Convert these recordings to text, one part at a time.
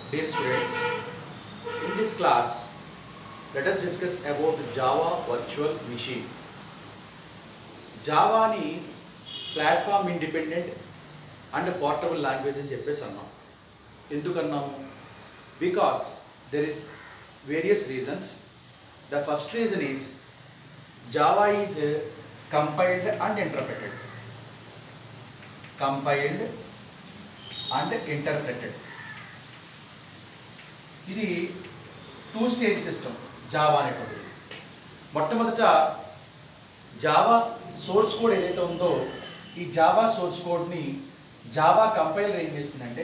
Dear students, in this class, let us discuss about Java Virtual Machine. Java ni platform independent and portable language అని చెప్పేసి అన్నాం. ఎందుకన్నాము? Because there is various reasons. The first reason is Java is compiled and interpreted. Compiled and interpreted. ఇది two stage system Java అనేటువంటిది. మొట్టమొదట Java source code ఏదైతే ఉందో ఈ జావా సోర్స్ కోడ్ని జావా కంపైలర్ ఏం చేస్తుందంటే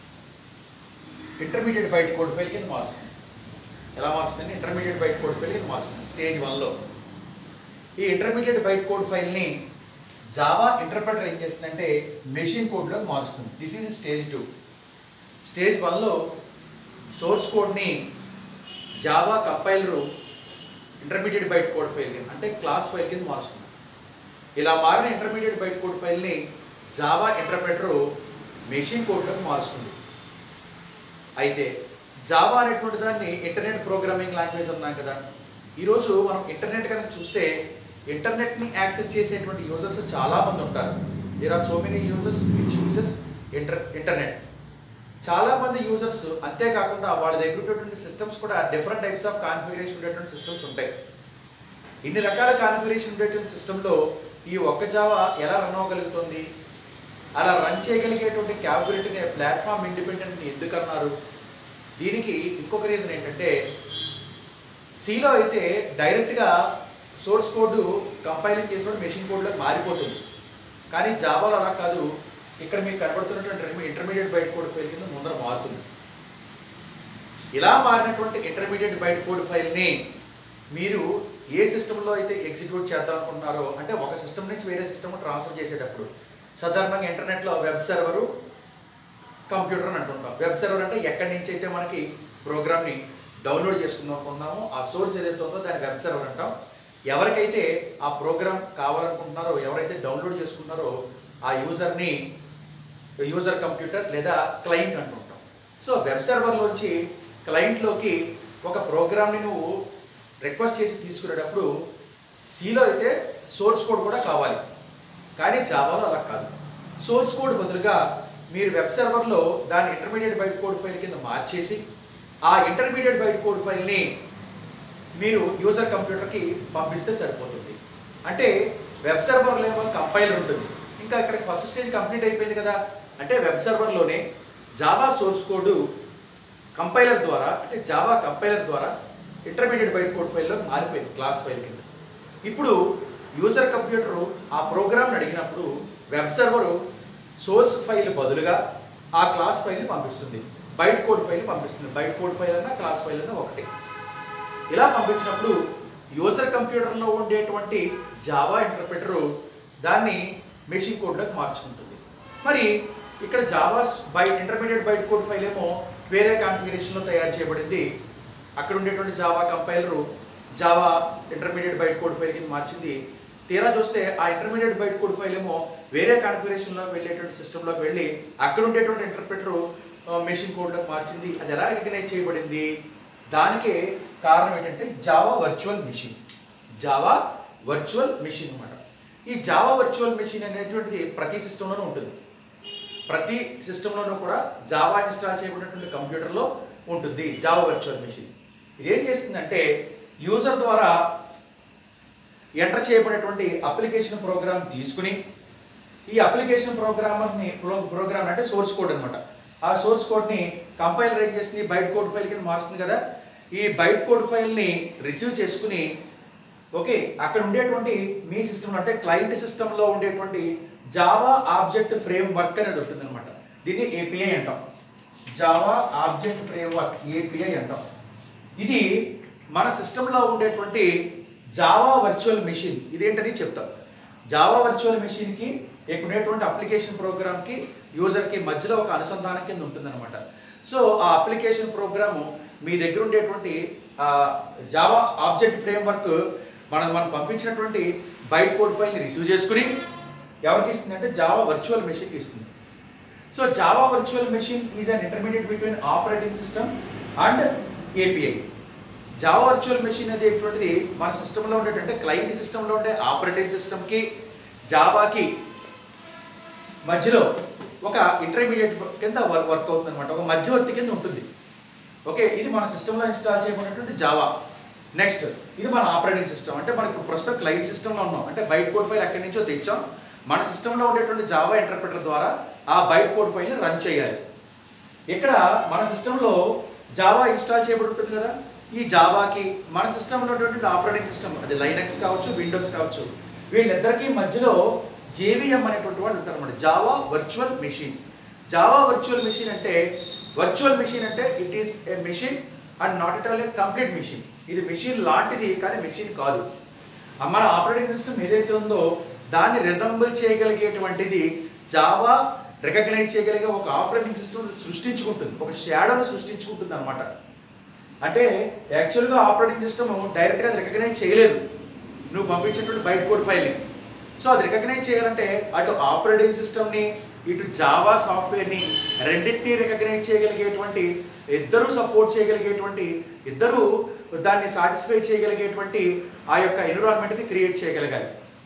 ఇంటర్మీడియట్ బైట్ కోడ్ ఫైల్ కింద మారుస్తుంది. ఎలా మారుస్తుందంటే ఇంటర్మీడియట్ బైట్ కోడ్ ఫైల్ కింద మారుస్తుంది స్టేజ్ 1లో. ఈ ఇంటర్మీడియట్ బైట్ కోడ్ ఫైల్ని జావా ఇంటర్ప్రెటర్ ఏం చేస్తుందంటే మెషిన్ కోడ్లో మారుస్తుంది. This is stage 2. స్టేజ్ 1లో సోర్స్ కోడ్ని Java compiler intermediate byte code file కింద అంటే క్లాస్ ఫైల్ కింద మారుస్తుంది. ఇలా మారిన ఇంటర్మీడియట్ బైట్ కోడ్ ఫైల్ని జావా ఇంటర్ప్రెటరు మెషిన్ కోడ్లోకి మారుస్తుంది. అయితే జావా అనేటువంటి దాన్ని ఇంటర్నెట్ ప్రోగ్రామింగ్ లాంగ్వేజ్ అన్నాం కదా. ఈరోజు మనం ఇంటర్నెట్ కనుక చూస్తే ఇంటర్నెట్ని యాక్సెస్ చేసేటువంటి యూజర్స్ చాలామంది ఉంటారు. There are so many users which uses internet. చాలామంది యూజర్స్ అంతేకాకుండా వాళ్ళ దగ్గర ఉన్నటువంటి సిస్టమ్స్ కూడా డిఫరెంట్ టైప్స్ ఆఫ్ కాన్ఫిగరేషన్ ఉండేటువంటి సిస్టమ్స్ ఉంటాయి. ఇన్ని రకాల కాన్ఫిగరేషన్ ఉండేటువంటి సిస్టంలో ఈ ఒక్క జావా ఎలా రన్ అవ్వగలుగుతుంది? అలా రన్ చేయగలిగేటువంటి క్యాపబిలిటీని ప్లాట్ఫామ్ ఇండిపెండెంట్ని ఎందుకు అన్నారు? దీనికి ఇంకొక రీజన్ ఏంటంటే సిలో అయితే డైరెక్ట్గా సోర్స్ కోడ్ కంపైలింగ్ చేసినప్పుడు మెషిన్ కోడ్లోకి మారిపోతుంది. కానీ జావాలో అలా కాదు. ఇక్కడ మీకు కనబడుతున్నటువంటి ఇంటర్మీడియట్ బైట్ కోడ్ ఫైల్ కింద ముందర మారుతుంది. ఇలా మారినటువంటి ఇంటర్మీడియట్ బైట్ కోడ్ ఫైల్ని మీరు ఏ సిస్టంలో అయితే ఎగ్జిక్యూట్ చేద్దాం అనుకుంటున్నారో అంటే ఒక సిస్టమ్ నుంచి వేరే సిస్టమ్ ట్రాన్స్ఫర్ చేసేటప్పుడు సాధారణంగా ఇంటర్నెట్లో వెబ్ సర్వరు కంప్యూటర్ అని అంటుంటాం. వెబ్ సర్వర్ అంటే ఎక్కడి నుంచి అయితే మనకి ప్రోగ్రామ్ని డౌన్లోడ్ చేసుకుందాం అనుకుంటున్నామో ఆ సోర్స్ ఏదైతే ఉందో దాన్ని వెబ్ సర్వర్ అంటాం. ఎవరికైతే ఆ ప్రోగ్రామ్ కావాలనుకుంటున్నారో ఎవరైతే డౌన్లోడ్ చేసుకుంటున్నారో ఆ యూజర్ కంప్యూటర్ లేదా క్లయింట్ అంటుంటాం. సో వెబ్ సర్వర్లోంచి క్లయింట్లోకి ఒక ప్రోగ్రామ్ని నువ్వు రిక్వెస్ట్ చేసి తీసుకునేటప్పుడు సిలో అయితే సోర్స్ కోడ్ కూడా కావాలి. కానీ జావాలో అలా కాదు. సోర్స్ కోడ్ బదులుగా మీరు వెబ్ సర్వర్లో దాని ఇంటర్మీడియట్ బైట్ కోడ్ ఫైల్ కింద మార్చేసి ఆ ఇంటర్మీడియట్ బైట్ కోడ్ ఫైల్ని మీరు యూజర్ కంప్యూటర్కి పంపిస్తే సరిపోతుంది. అంటే వెబ్ సర్వర్లో ఏమో కంపైలర్ ఉంటుంది. ఇంకా ఇక్కడ ఫస్ట్ స్టేజ్ కంప్లీట్ అయిపోయింది కదా. అంటే వెబ్ సర్వర్లోనే జావా సోర్స్ కోడ్ కంపైలర్ ద్వారా అంటే జావా కంపైలర్ ద్వారా ఇంటర్మీడియట్ బైట్ కోడ్ ఫైల్లో మారిపోయింది క్లాస్ ఫైల్ కింద. ఇప్పుడు యూజర్ కంప్యూటరు ఆ ప్రోగ్రామ్ని అడిగినప్పుడు వెబ్ సర్వరు సోర్స్ ఫైల్ బదులుగా ఆ క్లాస్ ఫైల్ని పంపిస్తుంది, బైట్ కోడ్ ఫైల్ని పంపిస్తుంది. బైట్ కోడ్ ఫైల్ అన్నా క్లాస్ ఫైల్ అన్నా ఒకటి. ఇలా పంపించినప్పుడు యూజర్ కంప్యూటర్లో ఉండేటువంటి జావా ఇంటర్ప్రెటరు దాన్ని మెషిన్ కోడ్లోకి మార్చుకుంటుంది. మరి ఇక్కడ Java intermediate byte code file ఏమో వేరే కాన్ఫిగరేషన్లో తయారు చేయబడింది. అక్కడ ఉండేటువంటి Java compiler Java intermediate byte code file కింద మార్చింది. తీరా చూస్తే ఆ ఇంటర్మీడియట్ బైట్ కోడ్ ఫైల్ ఏమో వేరే కాన్ఫిగరేషన్లోకి వెళ్ళేటువంటి సిస్టంలోకి వెళ్ళి అక్కడ ఉండేటువంటి ఇంటర్ప్రెటరు మెషిన్ కోడ్లోకి మార్చింది. అది ఎలా రికగ్నైజ్ చేయబడింది? దానికే కారణం ఏంటంటే Java virtual machine. Java virtual machine అన్నమాట. ఈ జావా వర్చువల్ మెషిన్ అనేటువంటిది ప్రతి సిస్టంలోనూ ఉంటుంది. ప్రతి సిస్టంలోనూ కూడా జావా ఇన్స్టాల్ చేయబడినటువంటి కంప్యూటర్లో ఉంటుంది జావా వర్చువల్ మెషిన్. ఇది ఏం చేస్తుందంటే యూజర్ ద్వారా ఎంటర్ చేయబడినటువంటి అప్లికేషన్ ప్రోగ్రామ్ తీసుకుని ఈ అప్లికేషన్ ప్రోగ్రామ్ అంటే సోర్స్ కోడ్ అనమాట. ఆ సోర్స్ కోడ్ని కంపైలర్ ఏం చేస్తుంది? బైట్ కోడ్ ఫైల్ కింద మారుస్తుంది కదా. ఈ బైట్ కోడ్ ఫైల్ని రిసీవ్ చేసుకుని ఓకే అక్కడ ఉండేటువంటి మీ సిస్టమ్ అంటే క్లయింట్ సిస్టంలో ఉండేటువంటి జావా ఆబ్జెక్ట్ ఫ్రేమ్ వర్క్ అనేది ఉంటుంది అనమాట. దీన్ని ఏపీఐ అంటాం. Java object framework API అంటాం. ఇది మన సిస్టంలో ఉండేటువంటి జావా వర్చువల్ మెషిన్. ఇదేంటని చెప్తాం. జావా వర్చువల్ మెషిన్కి ఇక్కడ ఉండేటువంటి అప్లికేషన్ ప్రోగ్రామ్కి యూజర్కి మధ్యలో ఒక అనుసంధానం కింద ఉంటుందన్నమాట. సో ఆ అప్లికేషన్ ప్రోగ్రాము మీ దగ్గర ఉండేటువంటి జావా ఆబ్జెక్ట్ ఫ్రేమ్వర్క్ మనం పంపించినటువంటి బైట్ కోడ్ ఫైల్ని రిసీవ్ చేసుకుని ఎవరికి ఇస్తుంది అంటే జావా వర్చువల్ మెషిన్కి ఇస్తుంది. So Java virtual machine is an intermediate between operating system and API. Java virtual machine అనేటువంటిది మన సిస్టంలో ఉండేటంటే క్లయింట్ సిస్టంలో ఉండే ఆపరేటింగ్ సిస్టమ్కి జావాకి మధ్యలో ఒక ఇంటర్మీడియట్ కింద వర్క్ అవుతుంది అనమాట, ఒక మధ్యవర్తి కింద ఉంటుంది. ఓకే, ఇది మన సిస్టంలో ఇన్స్టాల్ చేయబడినటువంటి జావా. నెక్స్ట్ ఇది మన ఆపరేటింగ్ సిస్టమ్, అంటే మనకు ప్రస్తుతం క్లయింట్ సిస్టంలో ఉన్నాం, అంటే బైట్ కోడ్ ఫైల్ ఎక్కడి నుంచో తెచ్చాం, మన సిస్టంలో ఉండేటువంటి జావా ఇంటర్ప్రిటర్ ద్వారా ఆ బైట్ కోడ్ ఫైల్ని రన్ చేయాలి. ఇక్కడ మన సిస్టంలో జావా ఇన్స్టాల్ చేయబడి ఉంటుంది కదా, ఈ జావాకి మన సిస్టంలో ఉన్నటువంటి ఆపరేటింగ్ సిస్టమ్, అది లైనక్స్ కావచ్చు, విండోస్ కావచ్చు, వీళ్ళిద్దరికీ మధ్యలో జేవిఎం అనేటువంటి వాళ్ళు ఉంటారు అనమాట, Java virtual machine. Java virtual machine అంటే, వర్చువల్ మెషిన్ అంటే it is a machine and not at all a complete machine. ఇది మెషిన్ లాంటిది కానీ మెషిన్ కాదు. మన ఆపరేటింగ్ సిస్టమ్ ఏదైతే ఉందో దాన్ని రిజంబుల్ చేయగలిగేటువంటిది జావా రికగ్నైజ్ చేయగలిగే ఒక ఆపరేటింగ్ సిస్టమ్ సృష్టించుకుంటుంది, ఒక షాడోను సృష్టించుకుంటుంది అనమాట. అంటే యాక్చువల్గా ఆపరేటింగ్ సిస్టమ్ డైరెక్ట్గా అది రికగ్నైజ్ చేయలేదు నువ్వు పంపించినటువంటి బైట్ కోడ్ ఫైల్ని. సో అది రికగ్నైజ్ చేయాలంటే అటు ఆపరేటింగ్ సిస్టమ్ని ఇటు జావా సాఫ్ట్వేర్ని రెండింటినీ రికగ్నైజ్ చేయగలిగేటువంటి, ఇద్దరూ సపోర్ట్ చేయగలిగేటువంటి, ఇద్దరూ దాన్ని సాటిస్ఫై చేయగలిగేటువంటి ఆ యొక్క ఎన్విరాన్మెంట్ని క్రియేట్ చేయగలగాలి.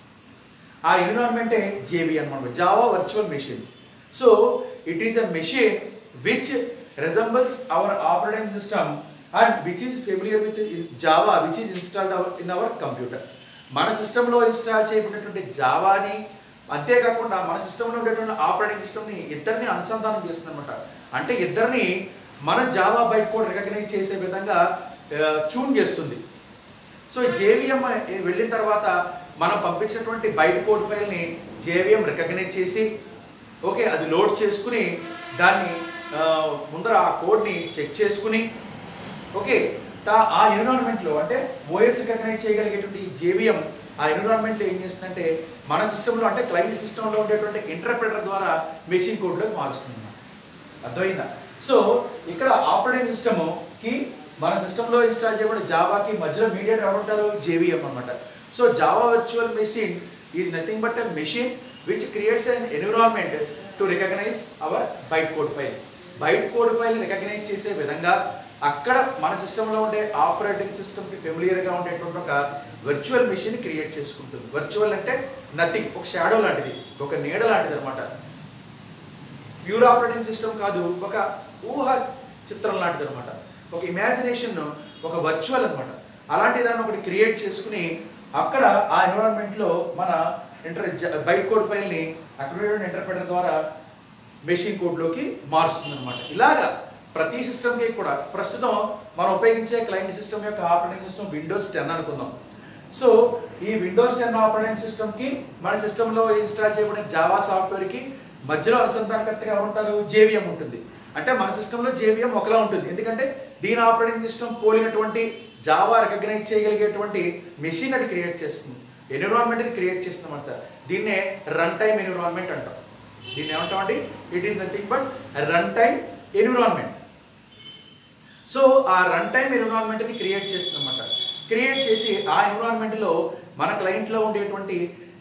ఆ ఎన్విరాన్మెంటే జేవి అనమాట, Java virtual machine. So it is a machine which resembles our operating system and which is familiar with Java which is installed in our computer. మన సిస్టంలో ఇన్స్టాల్ చేయబడినటువంటి జావాని అంతేకాకుండా మన సిస్టంలో ఉండేటువంటి ఆపరేటింగ్ సిస్టమ్ని ఇద్దరిని అనుసంధానం చేస్తుంది అనమాట. అంటే ఇద్దరిని మన జావా బైట్ కోడ్ రికగ్నైజ్ చేసే విధంగా ట్యూన్ చేస్తుంది. సో జేవిఎం వెళ్ళిన తర్వాత మనం పంపించినటువంటి బైట్ కోడ్ ఫైల్ని జేవిఎం రికగ్నైజ్ చేసి ఓకే అది లోడ్ చేసుకుని దాన్ని ముందర ఆ కోడ్ని చెక్ చేసుకుని ఓకే ఆ ఎన్విరాన్మెంట్లో అంటే ఓఎస్ రికగ్నైజ్ చేయగలిగేటువంటి ఈ జేవిఎం ఆ ఎన్విరాన్మెంట్లో ఏం చేస్తుందంటే మన సిస్టంలో అంటే క్లయింట్ సిస్టంలో ఉండేటువంటి ఇంటర్ప్రిటర్ ద్వారా మెషిన్ కోడ్లోకి మారుస్తుంది. అర్థమైందా? సో ఇక్కడ ఆపరేటింగ్ సిస్టమ్కి మన సిస్టంలో ఇన్స్టాల్ చేయబడిన జావాకి మధ్యలో మీడియేటర్ ఎవరు ఉంటారు? జేవిఎం అనమాట. So Java virtual machine is nothing but a machine which creates an environment to recognise our byte code file. Byte code file recognise చేసే విధంగా అక్కడ మన సిస్టంలో ఉండే ఆపరేటింగ్ సిస్టమ్కి ఫెమిలియర్గా ఉండేటువంటి ఒక వర్చువల్ మెషిన్ క్రియేట్ చేసుకుంటుంది. వర్చువల్ అంటే నథింగ్, ఒక షాడో లాంటిది, ఒక నీడ లాంటిది అనమాట. ప్యూర్ ఆపరేటింగ్ సిస్టమ్ కాదు, ఒక ఊహ చిత్రం లాంటిది అనమాట, ఒక ఇమాజినేషన్, ఒక వర్చువల్ అనమాట. అలాంటి దాన్ని ఒకటి క్రియేట్ చేసుకుని అక్కడ ఆ ఎన్విరాన్మెంట్లో మన బైట్ కోడ్ ఫైల్ని అక్కడ ఇంటర్ప్రిటర్ ద్వారా మెషిన్ కోడ్లోకి మారుస్తుంది అనమాట. ఇలాగా ప్రతి సిస్టమ్కి కూడా ప్రస్తుతం మనం ఉపయోగించే క్లయింట్ సిస్టమ్ యొక్క ఆపరేటింగ్ సిస్టమ్ విండోస్ 10 అనుకుందాం. సో ఈ విండోస్ 10 ఆపరేటింగ్ సిస్టమ్కి మన సిస్టంలో ఇన్స్టాల్ చేయబడిన జావా సాఫ్ట్వేర్కి మధ్యలో అనుసంధానకర్తగా ఉంటారు జేవిఎం ఉంటుంది. అంటే మన సిస్టంలో జేవిఎం ఒకలా ఉంటుంది, ఎందుకంటే దీని ఆపరేటింగ్ సిస్టమ్ పోలినటువంటి జావా రికగ్నైజ్ చేయగలిగేటువంటి మెషిన్ అది క్రియేట్ చేస్తుంది, ఎన్విరాన్మెంట్ని క్రియేట్ చేస్తుంది అనమాట. దీన్నే రన్ టైమ్ ఎన్విరాన్మెంట్ అంటాం. దీన్ని ఏమంటామండి? It is nothing but run time environment. So ఆ రన్ టైమ్ ఎన్విరాన్మెంట్ని క్రియేట్ చేస్తుంది అనమాట. క్రియేట్ చేసి ఆ ఎన్విరాన్మెంట్లో మన క్లయింట్లో ఉండేటువంటి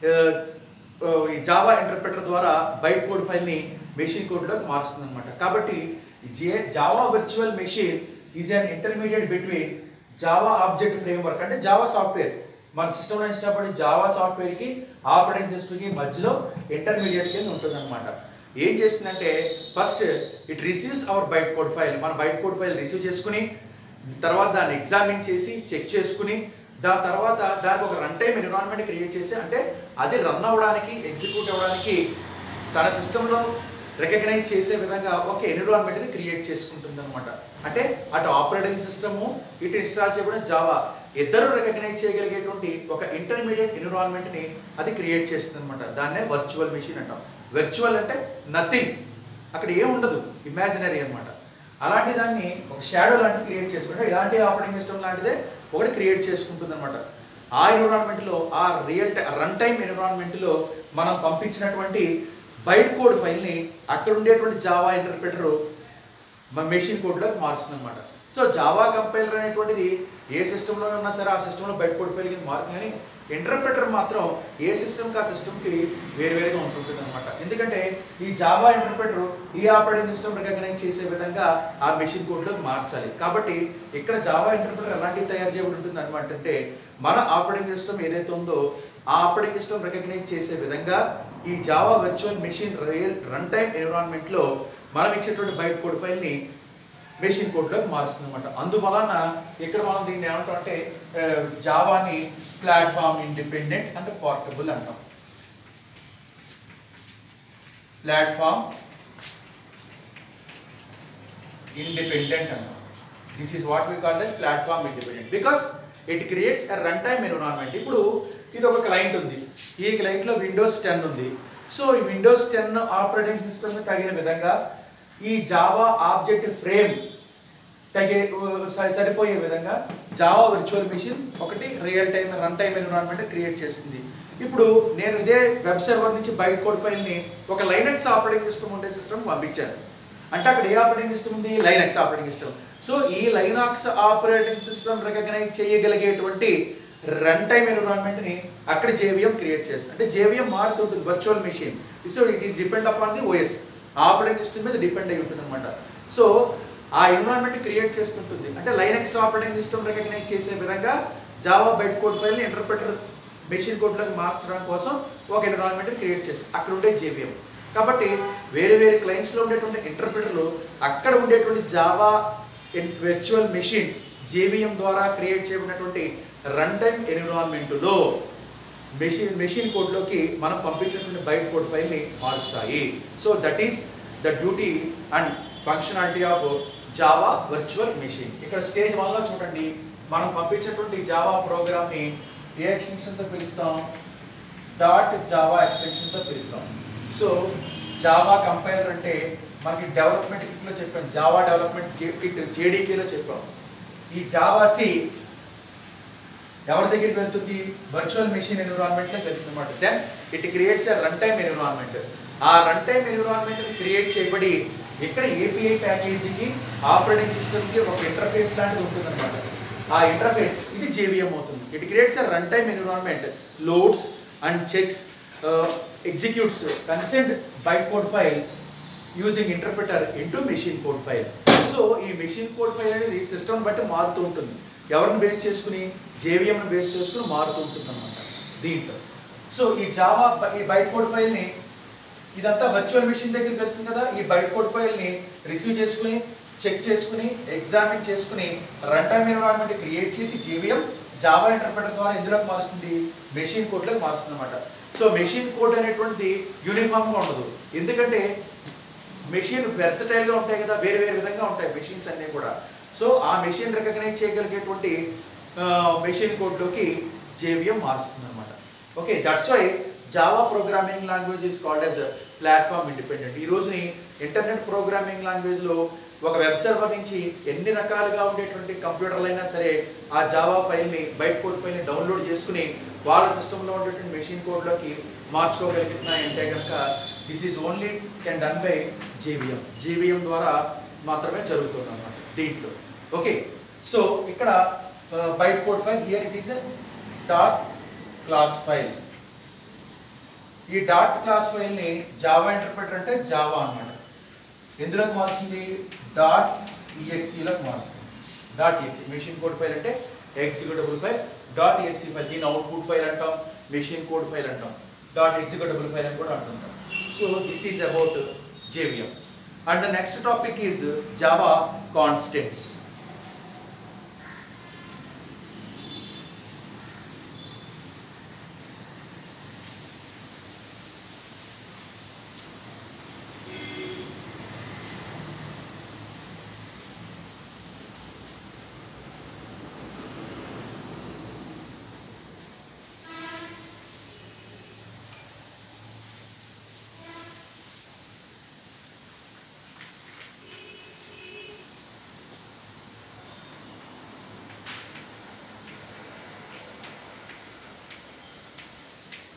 జావా ఇంటర్ప్రిటర్ ద్వారా బైట్ కోడ్ ఫైల్ని మెషిన్ కోడ్లోకి మారుస్తుంది అనమాట. కాబట్టి Java virtual machine is an intermediate between Java object framework అంటే జావా సాఫ్ట్వేర్, మన సిస్టంలో ఇష్టపడి జావా సాఫ్ట్వేర్కి ఆపరేటింగ్ సిస్టమ్కి మధ్యలో ఇంటర్మీడియట్ కింద ఉంటుంది అనమాట. ఏం చేస్తుందంటే first it receives our byte code file, మన బైట్ కోడ్ ఫైల్ రిసీవ్ చేసుకుని తర్వాత దాన్ని ఎగ్జామిన్ చేసి చెక్ చేసుకుని దాని తర్వాత దానికి ఒక రన్ టైమ్ ఎన్విరాన్మెంట్ క్రియేట్ చేసి అంటే అది రన్ అవ్వడానికి ఎగ్జిక్యూట్ అవ్వడానికి తన సిస్టంలో రికగ్నైజ్ చేసే విధంగా ఒక ఎన్విరాన్మెంట్ని క్రియేట్ చేసుకుంటుంది అనమాట. అంటే అటు ఆపరేటింగ్ సిస్టము ఇటు ఇన్స్టాల్ చేయబడిన జావా ఇద్దరు రికగ్నైజ్ చేయగలిగేటువంటి ఒక ఇంటర్మీడియట్ ఎన్విరాన్మెంట్ని అది క్రియేట్ చేస్తుంది అనమాట. దాన్నే వర్చువల్ మెషిన్ అంటాం. వర్చువల్ అంటే నథింగ్, అక్కడ ఏం ఉండదు, ఇమాజినరీ అనమాట. అలాంటి దాన్ని ఒక షాడో లాంటిది క్రియేట్ చేసుకుంటే ఇలాంటి ఆపరేటింగ్ సిస్టమ్ లాంటిదే ఒకటి క్రియేట్ చేసుకుంటుంది అనమాట. ఆ ఎన్విరాన్మెంట్లో ఆ రన్ టైమ్ ఎన్విరాన్మెంట్లో మనం పంపించినటువంటి బైట్ కోడ్ ఫైల్ని అక్కడ ఉండేటువంటి జావా ఇంటర్ప్రిటర్ మెషిన్ కోడ్లోకి మారుస్తుంది అనమాట. సో జావా కంపైలర్ అనేటువంటిది ఏ సిస్టంలో ఉన్నా సరే ఆ సిస్టంలో బైట్ కోడ్ ఫైల్ కింద మారుతుంది, కానీ ఇంటర్ప్రిటర్ మాత్రం ఏ సిస్టమ్కి ఆ సిస్టమ్కి వేరువేరుగా ఉంటుంటుంది అనమాట. ఎందుకంటే ఈ జావా ఇంటర్ప్రిటర్ ఈ ఆపరేటింగ్ సిస్టమ్ రికగ్నైజ్ చేసే విధంగా ఆ మెషిన్ కోడ్లోకి మార్చాలి. కాబట్టి ఇక్కడ జావా ఇంటర్ప్రిటర్ ఎలాంటివి తయారు చేయబడి ఉంటుంది అనమాట అంటే, మన ఆపరేటింగ్ సిస్టమ్ ఏదైతే ఉందో ఆ ఆపరేటింగ్ సిస్టమ్ రికగ్నైజ్ చేసే విధంగా ఈ Java virtual machine run time ఎన్విరాన్మెంట్లో మనం ఇచ్చేటువంటి బైట్ కోడ్ ఫైల్ని మెషిన్ కోడ్లోకి మారుస్తుంది అనమాట. అందువలన ఇక్కడ మనం దీన్ని ఏమంటాం అంటే జావాని ప్లాట్ఫామ్ ఇండిపెండెంట్ అంటే పోర్టబుల్ అంటాం. Platform independent anna. This is what we call as platform independent because it creates a runtime environment. ఇప్పుడు ఇది ఒక క్లయింట్ ఉంది, ఈ క్లయింట్ లో విండోస్ 10 ఉంది. సో ఈ విండోస్ 10 ఆపరేటింగ్ సిస్టమ్ కి తగిన విధంగా ఈ జావా ఆబ్జెక్ట్ ఫ్రేమ్ సరిపోయే విధంగా జావా వర్చువల్ మెషిన్ ఒకటి real time run time environment create చేస్తుంది. ఇప్పుడు నేను ఇదే వెబ్ సర్వర్ నుంచి బైట్ కోడ్ ఫైల్ ని ఒక లైనక్స్ ఆపరేటింగ్ సిస్టమ్ ఉండే సిస్టమ్ పంపించాను. అంటే అక్కడ ఏ ఆపరేటింగ్ సిస్టమ్ ఉంది? Linux operating system. సో ఈ లైనక్స్ ఆపరేటింగ్ సిస్టమ్ రికగ్నైజ్ చేయగలిగేటువంటి రన్ టైమ్ ఎన్విరాన్మెంట్ ని అక్కడ JVM క్రియేట్ చేస్తుంది. అంటే JVM మారుతుంటుంది virtual machine. So it is depend upon the OS, operating system మీద డిపెండ్ అయి ఉంటుంది అనమాట. సో ఆ ఎన్విరాన్మెంట్ క్రియేట్ చేస్తుంటుంది. అంటే లైనక్స్ ఆపరేటింగ్ సిస్టమ్ రికగ్నైజ్ చేసే విధంగా జావా బైట్ కోడ్ ఫైల్ ని ఇంటర్ప్రిటర్ మెషిన్ కోడ్లోకి మార్చడం కోసం ఒక ఎన్విరాన్మెంట్ క్రియేట్ చేస్తుంది. అక్కడ ఉండే JVM. కాబట్టి వేరే వేరే క్లయింట్స్లో ఉండేటువంటి ఇంటర్ప్రిటర్లు అక్కడ ఉండేటువంటి జావా వర్చువల్ మెషిన్ JVM ద్వారా క్రియేట్ చేయబడినటువంటి రన్ టైమ్ ఎన్విరాన్మెంట్లో మెషిన్ కోడ్లోకి మనం పంపించినటువంటి బైట్ కోడ్ ఫైల్ని మారుస్తాయి. So that is the duty and functionality of Java virtual machine. ఇక్కడ స్టేజ్ 1లో చూడండి, మనం పంపించినటువంటి జావా ప్రోగ్రామ్ని ఏ ఎక్స్టెన్షన్తో పిలుస్తాం? .java ఎక్స్టెన్షన్తో పిలుస్తాం. సో జావా కంపైలర్ అంటే మనకి డెవలప్మెంట్ కిట్లో చెప్పాం, జావా డెవలప్మెంట్ కిట్ JDKలో చెప్పాం. ఈ జావా సి ఎవరి దగ్గరికి వెళ్తుంది? వర్చువల్ మెషిన్ ఎన్విరాన్మెంట్లోకి వెళ్తుంది అనమాట. Then it creates a run time environment. ఆ రన్ టైమ్ ఎన్విరాన్మెంట్ క్రియేట్ చేయబడి ఇక్కడ API ప్యాకేజీకి ఆపరేటింగ్ సిస్టమ్కి ఒక ఇంటర్ఫేస్ లాంటిది ఉంటుంది అనమాట. ఆ ఇంటర్ఫేస్ ఇది JVM అవుతుంది. It creates a run time environment, loads and checks, executes consent byte code file using interpreter into machine code file. So ఈ మెషిన్ కోడ్ ఫైల్ అనేది సిస్టమ్ బట్టి మారుతూ ఉంటుంది. ఎవరిని బేస్ చేసుకుని? JVMని బేస్ చేసుకుని మారుతూ ఉంటుంది అన్నమాట దీంట్లో. సో ఈ జావా ఈ బైట్ కోడ్ ఫైల్ని ఇదంతా వర్చువల్ మెషిన్ దగ్గరికి వెళ్తుంది కదా, ఈ బైట్ కోడ్ ఫైల్ని రిసీవ్ చేసుకుని చెక్ చేసుకుని ఎగ్జామిన్ చేసుకుని రన్ టైమ్ ఎన్విరాన్మెంట్ క్రియేట్ చేసి JVM జావా ఇంటర్ప్రిటర్ ద్వారా ఎందులోకి మారుస్తుంది? మెషిన్ కోడ్లోకి మారుస్తుంది అనమాట. సో మెషిన్ కోడ్ అనేటువంటిది యూనిఫామ్గా ఉండదు, ఎందుకంటే మెషిన్ వెర్సటైల్గా ఉంటాయి కదా, వేరే వేరే విధంగా ఉంటాయి మెషిన్స్ అన్నీ కూడా. సో ఆ మెషిన్ రికగ్నైజ్ చేయగలిగేటువంటి మెషిన్ కోడ్లోకి JVM మారుస్తుంది అనమాట. Okay, that's why Java programming language is called as platform independent. ఈ రోజుని ఇంటర్నెట్ ప్రోగ్రామింగ్ లాంగ్వేజ్లో ఒక వెబ్ సర్వర్ నుంచి ఎన్ని రకాలుగా ఉండేటువంటి కంప్యూటర్లు అయినా సరే ఆ జావా ఫైల్ని బైట్ కోడ్ ఫైల్ని డౌన్లోడ్ చేసుకుని వాళ్ళ సిస్టంలో ఉండేటువంటి మెషిన్ కోడ్లోకి మార్చుకోగలుగుతున్నాయి అంటే కనుక this is only can done by JVM ద్వారా మాత్రమే జరుగుతుంది అన్నమాట దీంట్లో. ఓకే, సో ఇక్కడ byte code file here it is dot class file. ఈ డాట్ క్లాస్ ఫైల్ని జావా ఇంటర్ప్రిటర్ అంటే జావా అన్నమాట. ఎందులోకి మారుస్తుంది? .exeలోకి మారుస్తుంది. .exe మెషిన్ కోడ్ ఫైల్ అంటే ఎగ్జిక్యూటబుల్ ఫైల్. .exe ఫైల్ దీని అవుట్పుట్ ఫైల్ అంటాం, మెషిన్ కోడ్ ఫైల్ అంటాం, .executable ఫైల్ అని కూడా అంటుంటాం. So this is about JVM. And the next topic is Java constants.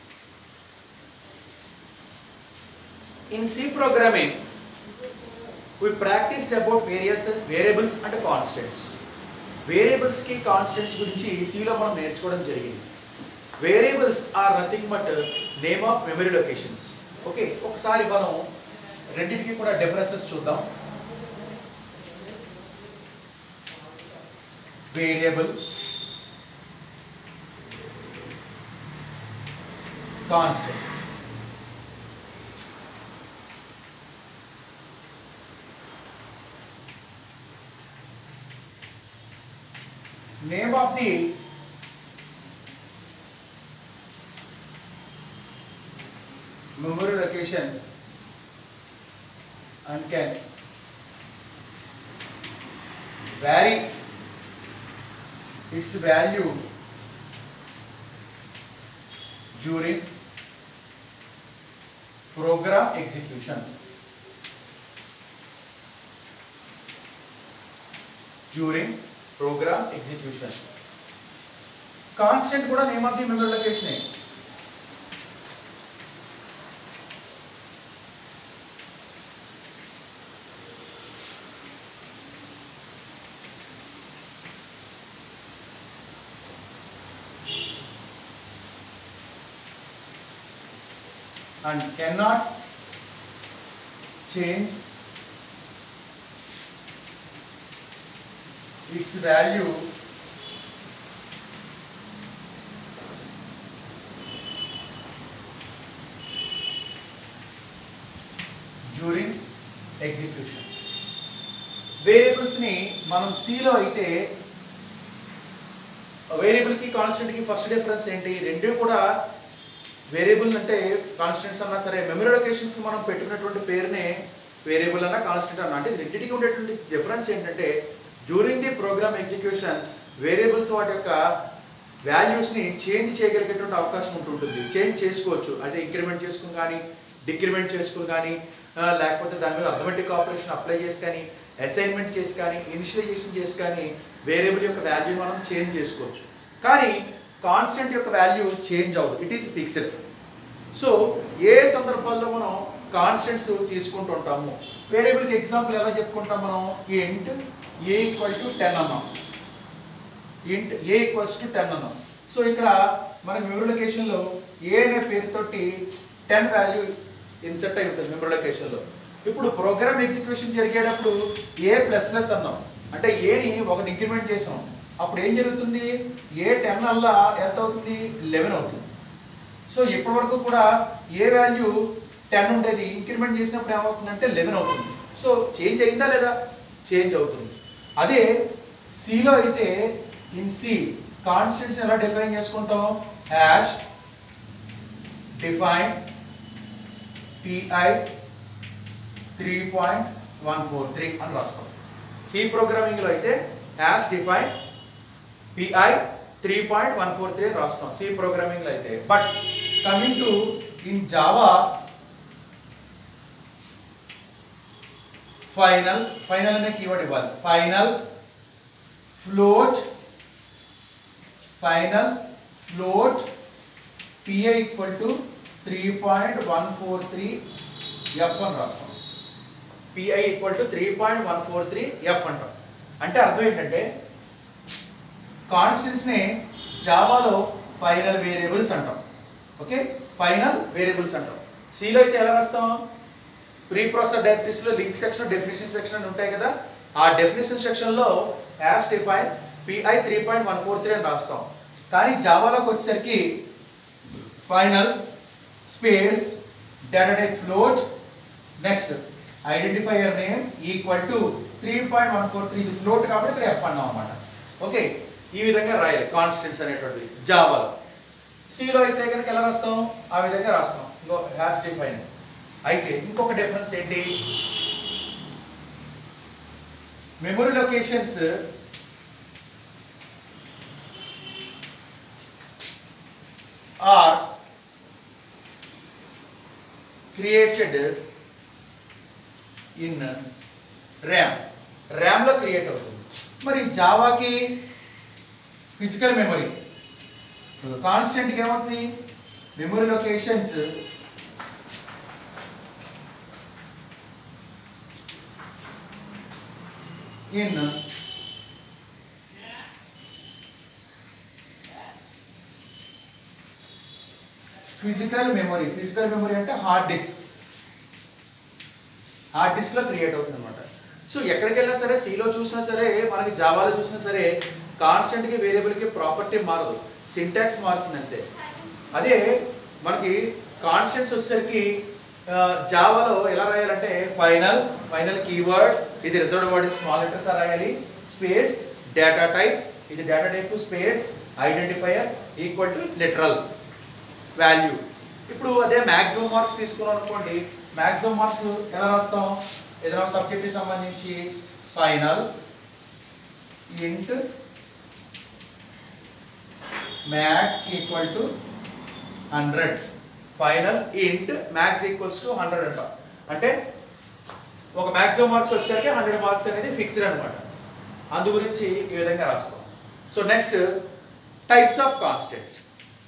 In C programming, we practiced about various variables and constants. Variables ki constants గురించి C లో మనం నేర్చుకోవడం జరిగింది. Variables are nothing but name of memory locations. Okay, ఒకసారి మనం రెండింటికి కూడా differences చూద్దాం. Variable, constant. Name of the memory location and can vary its value during program execution. During program execution. Constant కూడా name of the memory location है. And cannot change its value during execution. Variables ని మనం C లో అయితే variable కి constant కి first difference ఏంటి? రెండు కూడా వేరియబుల్ అంటే కాన్స్టెంట్స్ అన్నా సరే మెమరీ లొకేషన్స్ కి మనం పెట్టుకున్నటువంటి పేరునే వేరియబుల్ అన్నా కాన్స్టెంట్ అన్నా. అంటే రెండింటికి ఉండేటువంటి డిఫరెన్స్ ఏంటంటే during the program execution variables వాటి యొక్క వాల్యూస్ని చేంజ్ చేయగలిగేటువంటి అవకాశం ఉంటుంటుంది. చేంజ్ చేసుకోవచ్చు, అంటే ఇంక్రిమెంట్ చేసుకుని కానీ డిక్రిమెంట్ చేసుకుని కానీ లేకపోతే దాని మీద అథమెటిక్ ఆపరేషన్ అప్లై చేసి కానీ అసైన్మెంట్ చేసి కానీ ఇనిషియలైజేషన్ చేసి కానీ వేరియబుల్ యొక్క వాల్యూ మనం చేంజ్ చేసుకోవచ్చు. కానీ కాన్స్టెంట్ యొక్క వాల్యూ చేంజ్ అవ్వదు, ఇట్ ఈస్ ఫిక్స్డ్. సో ఏ సందర్భాల్లో మనం కాన్స్టెంట్స్ తీసుకుంటూ ఉంటాము? వేరియబుల్కి ఎగ్జాంపుల్ ఎలా చెప్పుకుంటాం మనం? ఇంట్ a ఈక్వల్ టు 10 అన్నాం. ఇంట్ a ఈక్వల్స్ టు 10 అన్నాం. సో ఇక్కడ మన మెమరీ లొకేషన్లో a అనే పేరుతోటి 10 వాల్యూ ఇన్సర్ట్ అయి ఉంటుంది మెమరీ లొకేషన్లో. ఇప్పుడు ప్రోగ్రామ్ ఎగ్జిక్యూషన్ జరిగేటప్పుడు a ప్లస్ ప్లస్ అన్నాం, అంటే ఏని ఒకటి ఇంక్రిమెంట్ చేసాం. అప్పుడు ఏం జరుగుతుంది? ఏ 10 వల్ల ఎంత అవుతుంది? 11 అవుతుంది. సో ఇప్పటి వరకు కూడా ఏ వాల్యూ 10 ఉండేది, ఇంక్రిమెంట్ చేసినప్పుడు ఏమవుతుందంటే 11 అవుతుంది. సో చేంజ్ అయిందా లేదా? చేంజ్ అవుతుంది. అదే సిలో అయితే ఇన్ సి కాన్స్టెంట్స్ ఎలా డిఫైన్ చేసుకుంటాం? హ్యాష్ డిఫైన్ పిఐ 3.143 అని రాస్తాం. సి ప్రోగ్రామింగ్ లో అయితే హ్యాష్ డిఫైన్ పిఐ 3.143 అని రాస్తాం సి ప్రోగ్రామింగ్ లో అయితే. But coming to in Java final అనే కీవర్డ్ ఇవ్వాలి. Final float pi equal to 3.143 F అని రాస్తాం. పిఐ ఈక్వల్ టు 3.143 ఎఫ్ అంటాం. అంటే అర్థం ఏంటంటే కాన్స్టెంట్స్ ని జావాలో ఫైనల్ వేరియబుల్స్ అంటాం. ఓకే, ఫైనల్ వేరియబుల్స్ అంటాం. సిలో అయితే ఎలా రాస్తాం? ప్రీ ప్రాసెస్ డైరెక్టరీస్ లో లింక్ సెక్షన్, డెఫినేషన్ సెక్షన్ అని ఉంటాయి కదా, ఆ డెఫినేషన్ సెక్షన్ లో హ్యాష్ డిఫైన్ పిఐ 3.143 అని రాస్తాం. కానీ జావాలోకి వచ్చేసరికి final space data type float next identifier name equal to 3.143. ఇది ఫ్లోట్ కాబట్టి ఇక్కడ ఎఫ్ అన్నాం అన్నమాట. ఓకే, ఈ విధంగా రాయాలి కాన్స్టెంట్స్ అనేటువంటిది జావాలో. సిలో అయితే కనుక ఎలా రాస్తాం? ఆ విధంగా రాస్తాం, ఇంకో హ్యాష్ డిఫైన్. అయితే ఇంకొక డిఫరెన్స్ ఏంటి? Memory locations are created in RAM లో క్రియేట్ అవుతుంది. మరి జావాకి ఫిజికల్ మెమరీ, కాన్స్టెంట్కి ఏమవుతుంది? Memory locations in physical memory. Physical memory అంటే హార్డ్ డిస్క్. హార్డ్ డిస్క్ లో క్రియేట్ అవుతుంది అనమాట. సో ఎక్కడికి వెళ్ళినా సరే, సిలో చూసినా సరే, మనకి జావాలో చూసినా సరే, కాన్స్టెంట్ కి వేరియబుల్ కి ప్రాపర్టీ మారదు, సింటాక్స్ మారుతుంది అంతే. అదే మనకి కాన్స్టెంట్స్ వచ్చేసరికి జావాలో ఎలా రాయాలంటే ఫైనల్ కీవర్డ్, ఇది reserved word in small letters రాయాలి, స్పేస్ డేటా టైప్, ఇది data type space identifier equal to literal value. ఇప్పుడు అదే మాక్సిమం మార్క్స్ తీసుకున్నాం అనుకోండి, మాక్సిమం మార్క్స్ ఎలా రాస్తాం? ఏదైనా సబ్జెక్ట్ కి సంబంధించి final int max equal to 100. Final int max equals to 100 అంట. అంటే ఒక మాక్సిమం మార్క్స్ వచ్చేసరికి 100 మార్క్స్ అనేది ఫిక్స్డ్ అనమాట. అందు గురించి ఈ విధంగా రాస్తాం. So next types of constants.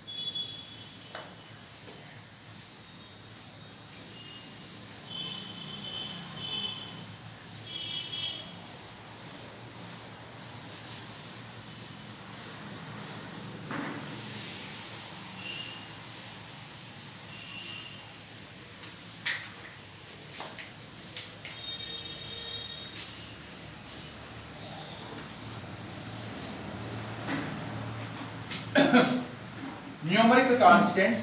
Numeric constants,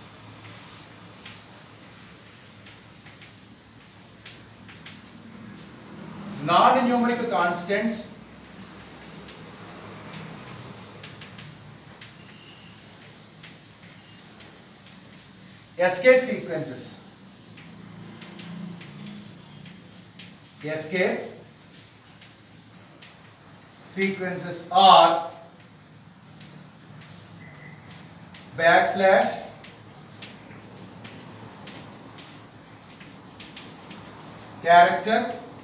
non-numeric constants, escape sequences. Escape sequences are backslash character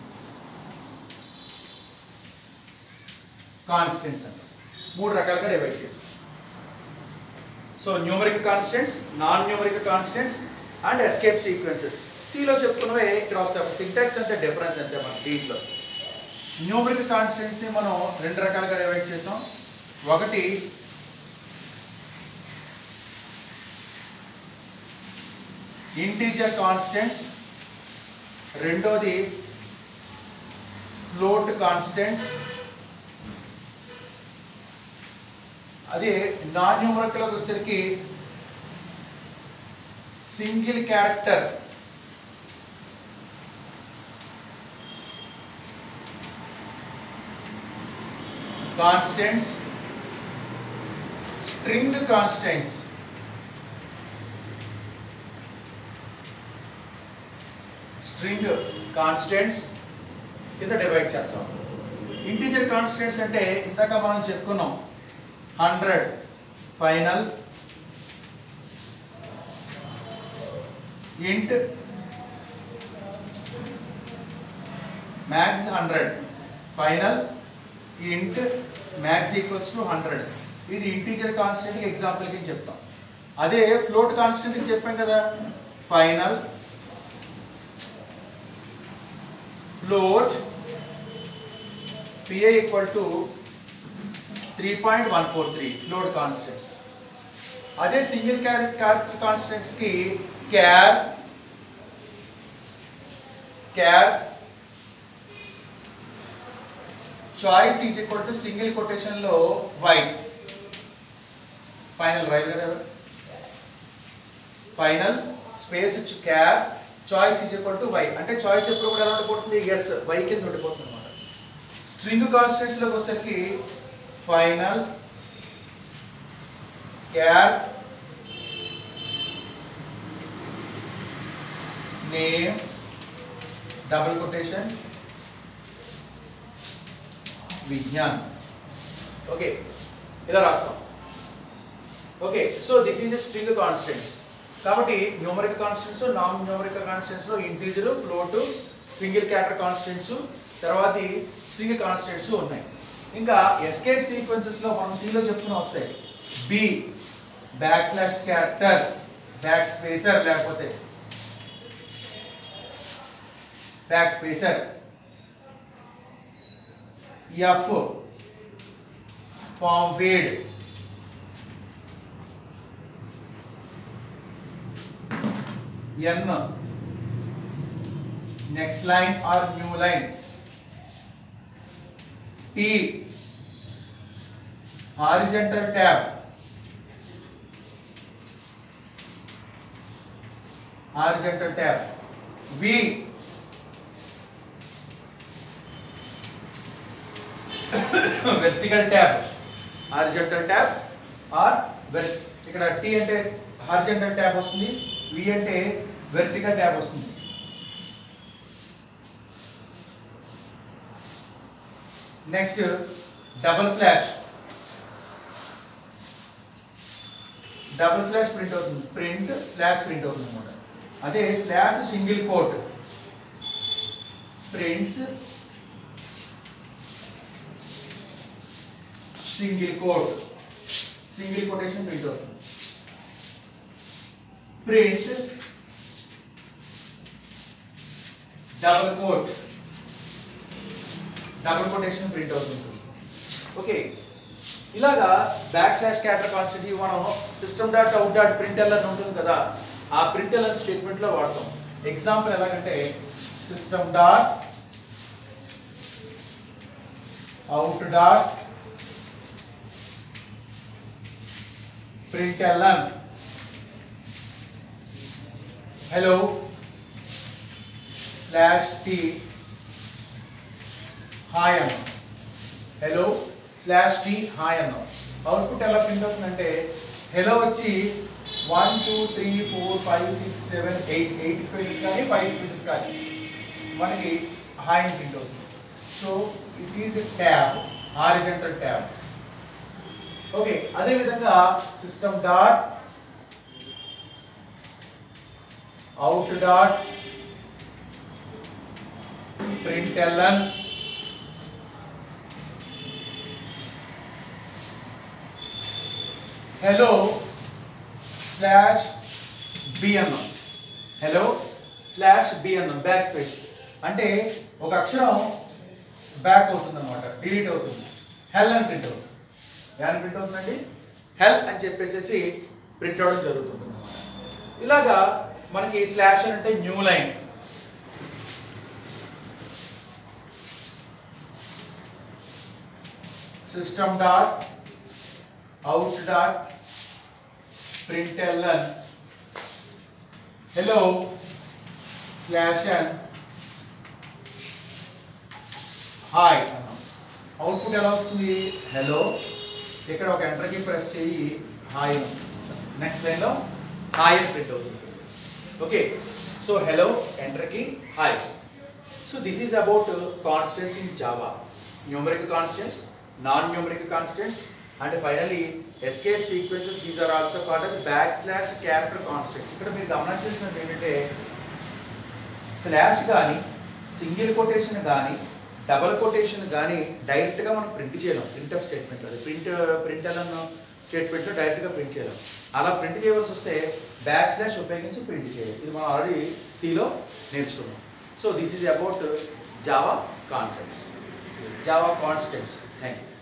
constants అంటే 3 రకాలుగా డివైడ్ చేస్తాం. So numeric constants, non numeric constants and escape sequences. సిలో చెప్పుకున్నవే ఇక్కడ వస్తాయి. సింటాక్స్ అంటే డిఫరెన్స్ అంతే. మన దీంట్లో న్యూమరిక్ కాన్స్టెంట్స్ మనం 2 రకాలుగా డివైడ్ చేసాం. ఒకటి ఇంటీజర్ కాన్స్టెంట్స్, రెండోది ఫ్లోట్ కాన్స్టెంట్స్. అదే నాన్ న్యూమరికల్కి వచ్చేసరికి single character constants, string constants, string constants కింద డివైడ్ చేస్తాం. ఇంటీజర్ కాన్స్టెంట్స్ అంటే ఇందాక మనం చెప్పుకున్నాం 100 final int max 100 final int max equals to 100. ఇది ఇంటీజర్ కాన్స్టెంట్ కి ఎగ్జాంపుల్ కి చెప్తాం. అదే ఫ్లోట్ కాన్స్టెంట్ కి చెప్పాం కదా, final float PI equal to 3.143 float constants. అదే సింగిల్ క్యారెక్టర్ కాన్స్టెంట్స్ కి char choice is equal to single quotation లో y ఫైనల్ రైట్ కదా, final space char choice is equal to y. అంటే చాయిస్ ఎప్పుడు కూడా ఎలా ఉండిపోతుంది? ఎస్, y కింద ఉండిపోతుంది అన్నమాట. స్ట్రింగ్ కాన్స్టెంట్స్ లోకి వచ్చేసరికి final char name double quotation Vignan. Okay, ఇలా రాస్తాం. Okay, so this is a string constants. కాబట్టి numeric constants, non numeric constants లో integer, float, single character constants, తర్వాత స్ట్రింగ్ కాన్స్టెంట్స్ ఉన్నాయి. ఇంకా ఎస్కేప్ సీక్వెన్సెస్ లో మనం సిలో చెప్పుకుని వస్తాయి. B back slash character back spacer, లేకపోతే back spacer F form feed. N next line or new line. T horizontal tab. Horizontal tab. V vertical tab. Horizontal tab or ఇక్కడ T అంటే horizontal tab వస్తుంది, V అంటే vertical tab వస్తుంది. Next double slash. Double slash print అవుతుంది, print slash print అవుతుంది అన్నమాట. అదే slash single quote, prints single quote, single quotation print అవుతుంది. Print double quote, double quotation print అవుతుంది. ఓకే, ఇలాగా బ్యాక్ స్లాష్ క్యారెక్టర్ కాన్స్టెంట్ మనం system dot out dot println అని ఉంటుంది కదా, ఆ ప్రింట్ఎల్ అని స్టేట్మెంట్ లో వాడతాం. ఎగ్జాంపుల్ ఎలాగంటే system dot out dot println hello slash T hi అన్న, హలో స్లాష్ టీ హాయ్ అన్న. అవుట్పుట్ ఎలా ప్రింట్ అవుతుందంటే హలో వచ్చి 1 2 3 4 5 6 7 8 స్పేసెస్ కానీ 5 స్పేసెస్ కానీ మనకి హాయ్ అని ప్రింట్ అవుతుంది. So it is a tab, horizontal tab. Okay, అదే విధంగా system dot out dot println hello slash BN, hello slash BN back space అంటే ఒక అక్షరం బ్యాక్ అవుతుంది అనమాట, డిలీట్ అవుతుంది. హెల్ అని ప్రింట్ అవుతుంది. ఏమని ప్రింట్ అవుతుందండి? హెల్ అని చెప్పేసి ప్రింట్ అవడం జరుగుతుంది అనమాట. ఇలాగా మనకి స్లాష్ అంటే new line, system dot out dot println hello slash n hi output ఎలా వస్తుంది? హలో, ఇక్కడ ఒక ఎంటర్ కి ప్రెస్ చేయి హాయ్, నెక్స్ట్ లైన్ లో హాయ్ అని ప్రింట్ అవుతుంది. ఓకే, సో హలో ఎంటర్ కి hi. So this is about constants in Java, numerical constants, non numerical constants, and finally escape sequences. These are also called as backslash character constants. ఇక్కడ మీరు గమనించాల్సినది ఏంటంటే slash కానీ single quotation కానీ double quotation కానీ డైరెక్ట్గా మనం print చేయలేం. Printf statement అది ప్రింట్ఎల్ అన్న స్టేట్మెంట్లో డైరెక్ట్గా ప్రింట్ చేయలేం. అలా ప్రింట్ చేయవలసి వస్తే బ్యాక్ స్లాష్ ఉపయోగించి ప్రింట్ చేయాలి. ఇది మనం ఆల్రెడీ సిలో నేర్చుకున్నాం. So this is about Java concepts, Java constants. Thank you.